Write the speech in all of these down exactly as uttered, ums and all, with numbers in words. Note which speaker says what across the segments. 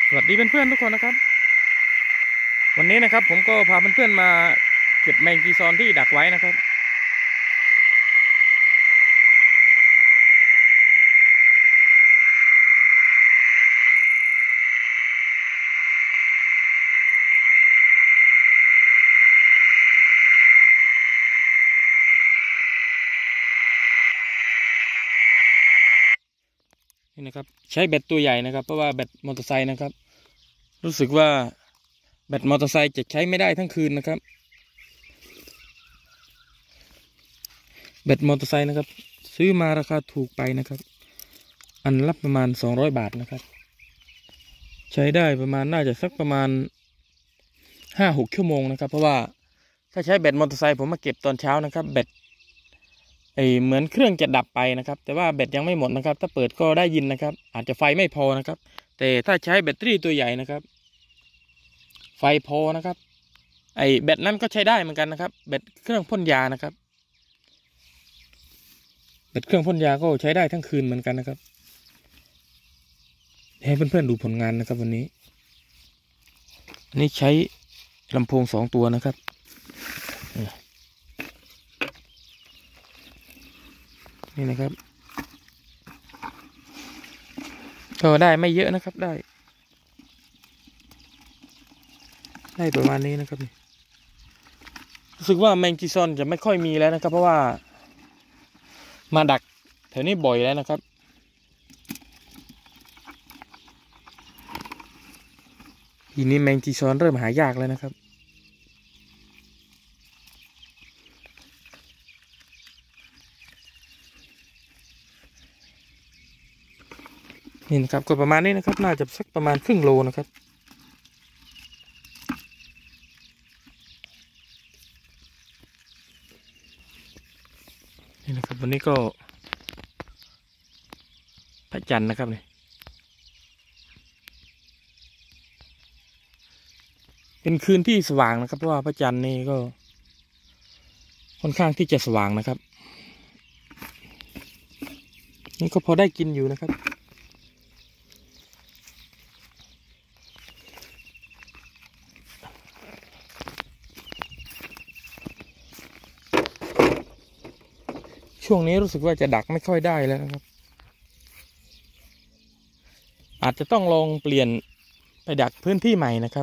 Speaker 1: สวัสดีเพื่อนๆทุกคนนะครับวันนี้นะครับผมก็พาเพื่อนๆมาเก็บแมงจีซอนที่ดักไว้นะครับนี่นะครับใช้แบตตัวใหญ่นะครับเพราะว่าแบตมอเตอร์ไซค์นะครับรู้สึกว่าแบตมอเตอร์ไซค์จะใช้ไม่ได้ทั้งคืนนะครับแบตมอเตอร์ไซค์นะครับซื้อมาราคาถูกไปนะครับอันละประมาณสองร้อยบาทนะครับใช้ได้ประมาณน่าจะสักประมาณห้าหกชั่วโมงนะครับเพราะว่าถ้าใช้แบตมอเตอร์ไซค์ผมมาเก็บตอนเช้านะครับแบตไอเหมือนเครื่องจะดับไปนะครับแต่ว่าแบตยังไม่หมดนะครับถ้าเปิดก็ได้ยินนะครับอาจจะไฟไม่พอนะครับแต่ถ้าใช้แบตเตอรี่ตัวใหญ่นะครับไฟพอนะครับไอแบตนั้นก็ใช้ได้เหมือนกันนะครับแบตเครื่องพ่นยานะครับแบตเครื่องพ่นยาก็ใช้ได้ทั้งคืนเหมือนกันนะครับให้เพื่อนๆดูผลงานนะครับวันนี้อันนี้ใช้ลำโพงสองตัวนะครับนี่นะครับก็ได้ไม่เยอะนะครับได้ได้ประมาณนี้นะครับรู้สึกว่าแมงจีซอนจะไม่ค่อยมีแล้วนะครับเพราะว่ามาดักแถวนี้บ่อยแล้วนะครับทีนี้แมงจีซอนเริ่มหายากแล้วนะครับนี่นะครับก็ประมาณนี้นะครับน่าจะสักประมาณครึ่งโลนะครับนี่นะครับวันนี้ก็พระจันทร์นะครับเนี่ยเป็นคืนที่สว่างนะครับเพราะว่าพระจันทร์นี่ก็ค่อนข้างที่จะสว่างนะครับนี่ก็พอได้กินอยู่นะครับช่วงนี้รู้สึกว่าจะดักไม่ค่อยได้แล้วนะครับอาจจะต้องลองเปลี่ยนไปดักพื้นที่ใหม่นะครับ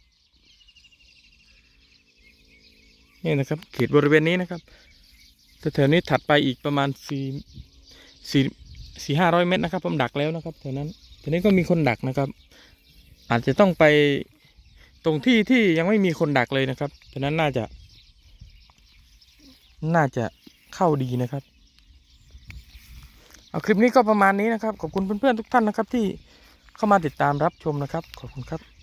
Speaker 1: นี่นะครับเขตบริเวณนี้นะครับแถวนี้ถัดไปอีกประมาณสี่สี่สี่ห้าร้อยเมตรนะครับผมดักแล้วนะครับแถวนั้นทีนี้ก็มีคนดักนะครับอาจจะต้องไปตรงที่ที่ยังไม่มีคนดักเลยนะครับฉะนั้นน่าจะน่าจะเข้าดีนะครับเอาคลิปนี้ก็ประมาณนี้นะครับขอบคุณเพื่อนๆทุกท่านนะครับที่เข้ามาติดตามรับชมนะครับขอบคุณครับ